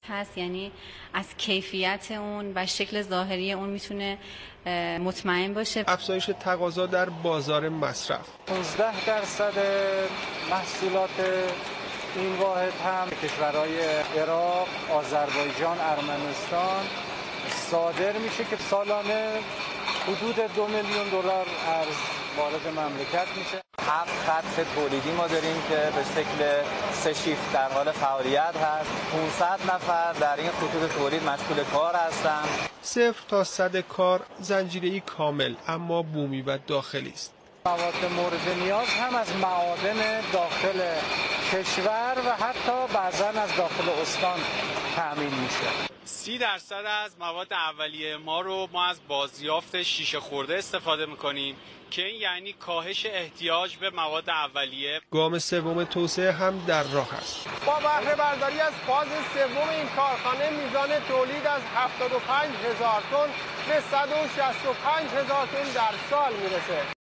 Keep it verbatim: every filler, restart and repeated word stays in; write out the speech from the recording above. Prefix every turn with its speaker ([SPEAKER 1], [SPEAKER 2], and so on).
[SPEAKER 1] هست، یعنی از کیفیت اون و شکل ظاهری اون میتونه مطمئن باشه.
[SPEAKER 2] افزایش تقاضا در بازار مصرف.
[SPEAKER 3] پانزده درصد محصولات این واحد هم کشورهای عراق، آذربایجان، ارمنستان صادر میشه که سالانه حدود دو میلیون دلار ارز وارد مملکت میشه.
[SPEAKER 4] هفت خط تولیدی ما داریم که به شکل سه شیفت در حال فعالیت هست. پانصد نفر در این خطوط تولید مشغول کار هستند.
[SPEAKER 2] صفر تا صد کار زنجیره‌ای کامل اما بومی و داخلی است.
[SPEAKER 3] مواد مورد نیاز هم از معادن داخل کشور و حتی بعضا از داخل استان تأمین میشه.
[SPEAKER 5] سی درصد از مواد اولیه ما رو ما از بازیافت شیشه خورده استفاده میکنیم که این یعنی کاهش احتیاج به مواد اولیه.
[SPEAKER 2] گام سوم توسعه هم در راه است.
[SPEAKER 6] با بهره برداری از فاز سوم این کارخانه میزان تولید از هفتاد و پنج هزار تن به صد و شصت و پنج هزار تن در سال میرسه.